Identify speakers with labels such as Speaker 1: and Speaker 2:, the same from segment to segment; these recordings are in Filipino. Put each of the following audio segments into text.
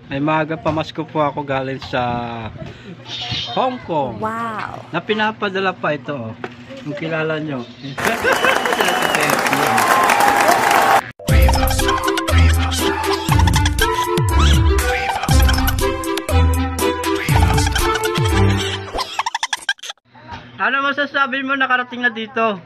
Speaker 1: May maaga pamasko po ako galing sa Hong Kong.
Speaker 2: Wow.
Speaker 1: Na pinapadala pa ito. Kung kilala nyo. Ano masasabi mo nakarating na dito?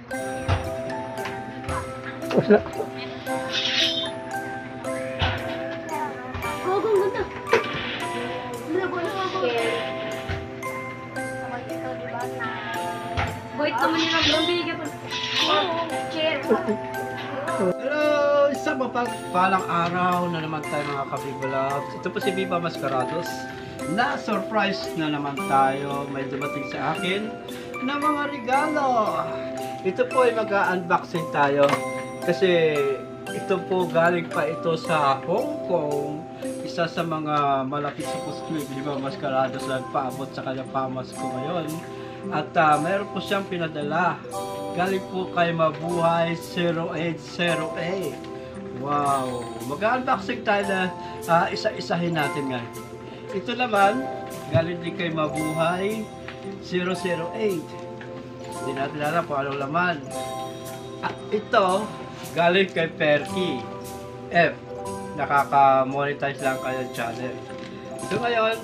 Speaker 3: Wait, naman yung nabibigay ko. Chair.
Speaker 1: Hello! Isang mapagpalang araw na naman tayo mga kabibalabs. Ito po si Viva Mascarados. Na-surprise na naman tayo. May dumating sa akin na mga regalo. Ito po ay mag-unboxing tayo. Kasi ito po galing pa ito sa Hong Kong. Isa sa mga malapit sa Costco, Viva Mascarados na nagpaabot sa kanyang pamasko ngayon. At meron po siyang pinadala. Galing po kay Mabuhay 0808. Wow! Mag-unboxing tayo na isa-isahin natin nga. Ito naman, galing din kay Mabuhay 008. Hindi natin alam kung anong laman. Ito, galing kay Perky F. Nakaka-monetize lang kaya channel. So ngayon,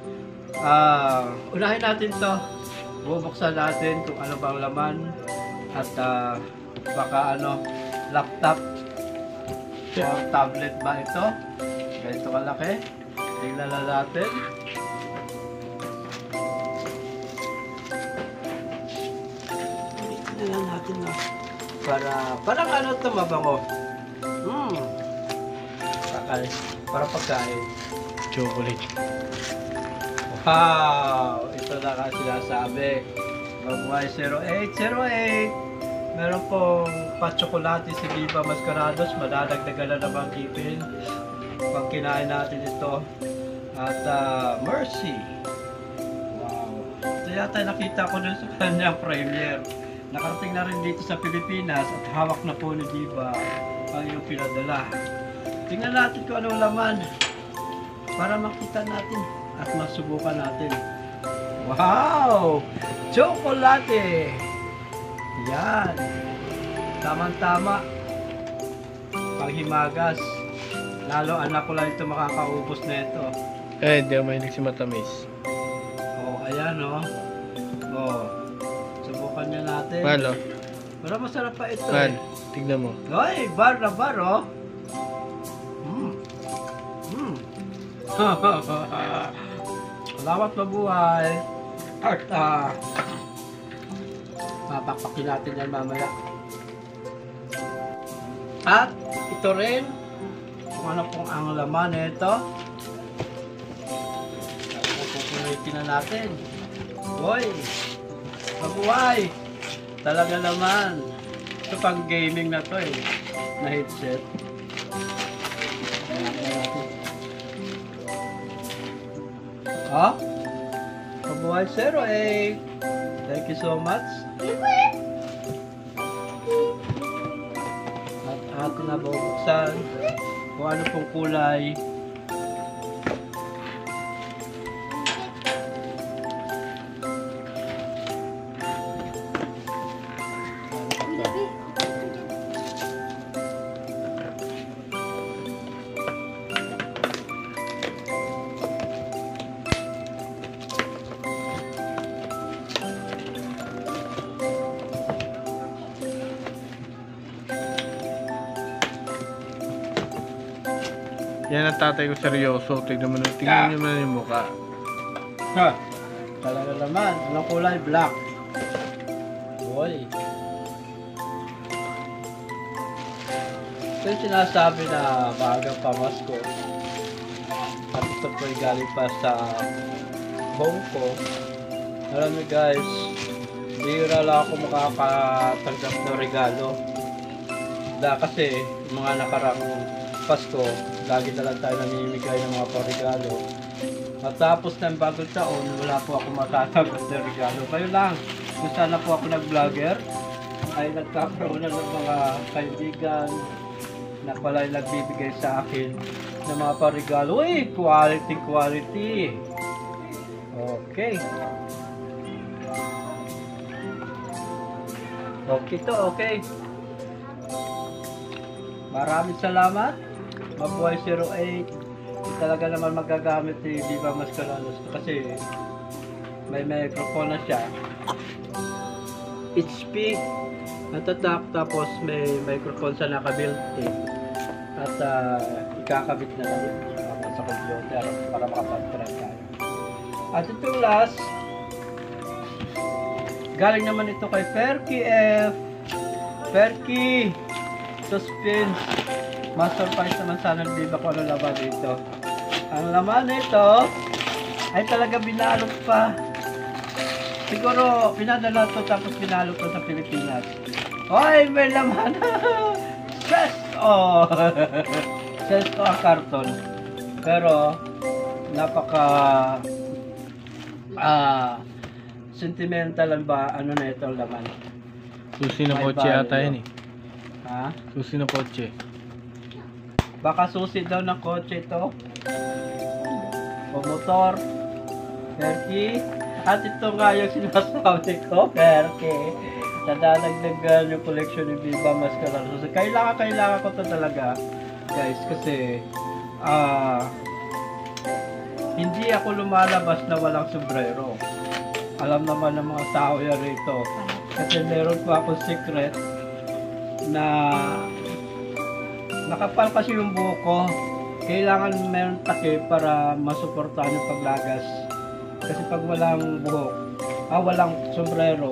Speaker 1: unahin natin to. Bubuksan natin kung ano bang laman at baka laptop or tablet ba ito. Ganito kalaki. Tingnan na natin. Tingnan natin na. Parang ano ito mabango. Para pagkain.
Speaker 4: Chocolate.
Speaker 1: Wow! Ito na ka sinasabi. Mabuhay 0808. Meron pong pa-chocolate si Viva Mascarados. Madadagdagan na naman ipin pag kinain natin ito. At Mercy. Wow! Ito yata nakita ko dun sa kanyang premiere. Nakarating na rin dito sa Pilipinas at hawak na po ni Viva ang iyong pinadala. Tingnan natin kung anong laman para makita natin at masubukan natin. Wow! Chocolate! Yan! Tama-tama. Panghimagas. Lalo anak ko lang ito makakaubos na ito.
Speaker 4: Eh, hindi ako mahilig si matamis.
Speaker 1: Oh, ayan oh. Oh. Subukan niya natin.
Speaker 4: Paano?
Speaker 1: Parang masarap pa ito
Speaker 4: Man, tignan mo.
Speaker 1: Ay, bar na bar oh. Salamat Mabuhay. At mapakpakin natin yan mamaya. At ito rin kung ano pong ang laman nito. Pupulitin na natin. Hoy! Mabuhay! Talaga naman. Ito pang gaming na to eh. Na headset. Ha? Mabuhay 08. Thank you so much. At atin na bubuksan kung ano pong kulay.
Speaker 4: Yan ang tatay ko seryoso. Tignan mo na, tingnan niyo naman yung mukha.
Speaker 1: Ha? Talaga naman. Anong kulay? Black. Boy. Ito yung sinasabi na maagang pamasko. At ito po ay galing pa sa Hong Kong. Alam niyo guys, bihira lang ako makakatanggap ng regalo. Kasi mga nakarang Pasko, lagi na lang tayo namimigay ng mga parigalo. At tapos ng bagong taon, wala po ako matatanggap ng regalo. Kayo lang, kung sana po ako nag-vlogger, ay nagkakaroon na ng mga kaibigan na pala nagbibigay sa akin na mga parigalo. Uy, quality. Okay. Okay to, okay. Maraming salamat. Mabuhay 08. Talaga naman magagamit ni Viva Mascarados kasi may microphone na siya. HP natatak, tapos may microphone sa naka-built-in at ikakabit na lang sa computer para makapag-try tayo. At itong last, galing naman ito kay Perky F. Perky Suspense. Ma-surprise naman sana ng Viva kung ano laman dito. Ang laman nito ay talaga binalot pa. Siguro pinadala to tapos binalot to sa Pilipinas. Hoy, may laman. Sesto. Sesto ang karton. Pero napaka sentimental ba ano na ito ang laman.
Speaker 4: Susi na
Speaker 1: May
Speaker 4: kotse ata
Speaker 1: value.
Speaker 4: yan eh.
Speaker 1: Ha?
Speaker 4: Susi na kotse.
Speaker 1: Baka susi daw ng kotse ito. O motor. Perky. At ito nga yung sinasabi ko, Perky. Nadadagdagan yung collection ni Viva Mascarados. Kailangan ko to talaga, guys. Kasi, hindi ako lumalabas na walang sombrero. Alam naman ng mga tao yan rito. Kasi meron pa akong secret na nakapal kasi yung buhok ko. Kailangan meron takip para masuportahan yung paglagas. Kasi pag walang buhok, walang sombrero,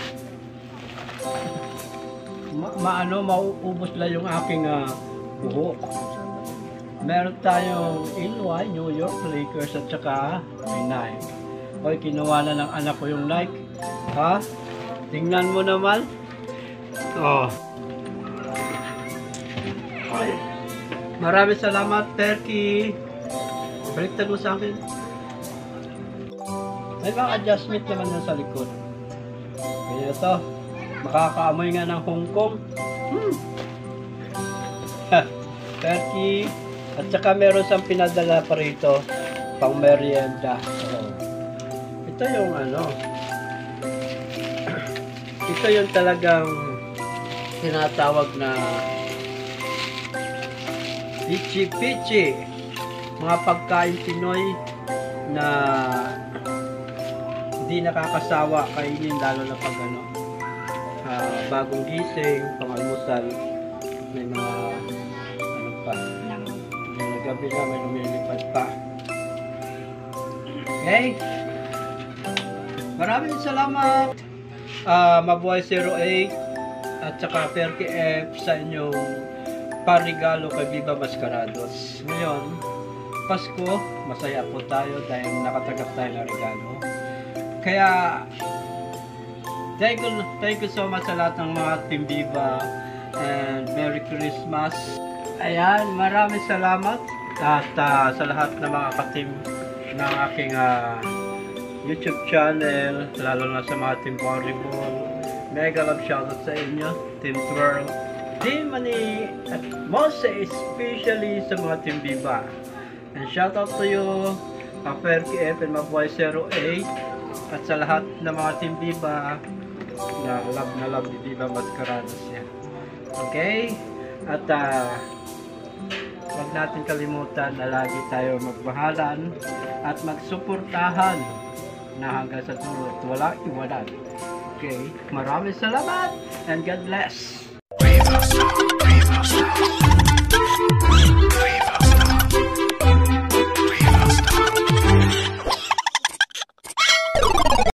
Speaker 1: mauubos lang yung aking buhok. Meron tayong Illinois, New York Lakers at saka Nike. Hoy, kinuha na ng anak ko yung Nike. Ha? Tingnan mo naman. Oh. Maraming salamat, Perky. Baliktad mo sa akin. May mga adjustment naman yan sa likod. Kaya ito, makakaamoy nga ng Hong Kong. Perky. At saka meron siyang pinadala pa rito, pang merienda. Ito yung ano, ito yung talagang tinatawag na pichi-pichi, mga pagkain Pinoy na hindi nakakasawa kainin, lalo na pag ano, bagong gising, pang-almusal, may mga ano pa, yung gabi na may lumilipad pa. Okay, maraming salamat, Mabuhay 08 at saka Perky F sa inyong parigalo kay Viva Mascarados. Ngayon, Pasko, masaya po tayo dahil nakatanggap tayo ng regalo. Kaya, thank you so much sa lahat ng mga Team Viva and Merry Christmas. Ayan, maraming salamat at sa lahat ng mga ka-team ng aking YouTube channel, lalo na sa mga Team Volleyball. Mega love shoutout sa inyo, Team Twirl, Team Mani, at most especially sa mga Team Viva. And shoutout to you, Perky F and Mabuhay 08, at sa lahat ng mga Team Viva na love ni Viva Mascarados yan. Okay? At huwag natin kalimutan na lagi tayo magbahalan at magsuportahan na hanggang sa tulot, wala iwanan. Okay? Maraming salamat and God bless!